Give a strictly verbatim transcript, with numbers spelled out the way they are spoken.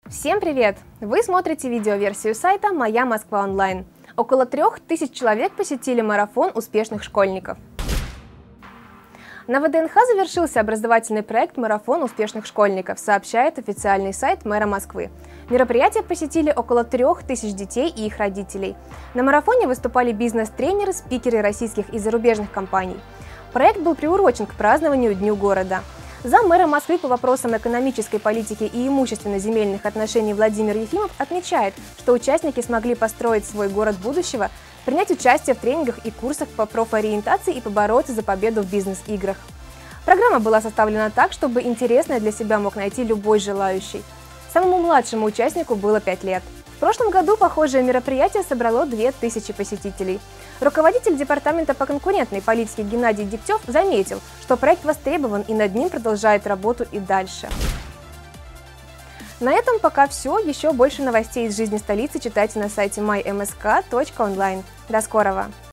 Всем привет! Вы смотрите видеоверсию сайта «Моя Москва онлайн». Около трех тысяч человек посетили марафон успешных школьников. На ВДНХ завершился образовательный проект «Марафон успешных школьников», сообщает официальный сайт мэра Москвы. Мероприятие посетили около трех тысяч детей и их родителей. На марафоне выступали бизнес-тренеры, спикеры российских и зарубежных компаний. Проект был приурочен к празднованию Дню города. Заммэра Москвы по вопросам экономической политики и имущественно-земельных отношений Владимир Ефимов отмечает, что участники смогли построить свой город будущего, принять участие в тренингах и курсах по профориентации и побороться за победу в бизнес-играх. Программа была составлена так, чтобы интересное для себя мог найти любой желающий. Самому младшему участнику было пять лет. В прошлом году похожее мероприятие собрало две тысячи посетителей. Руководитель департамента по конкурентной политике Геннадий Дегтев заметил, что проект востребован и над ним продолжает работу и дальше. На этом пока все. Еще больше новостей из жизни столицы читайте на сайте май эм эс ка точка онлайн. До скорого!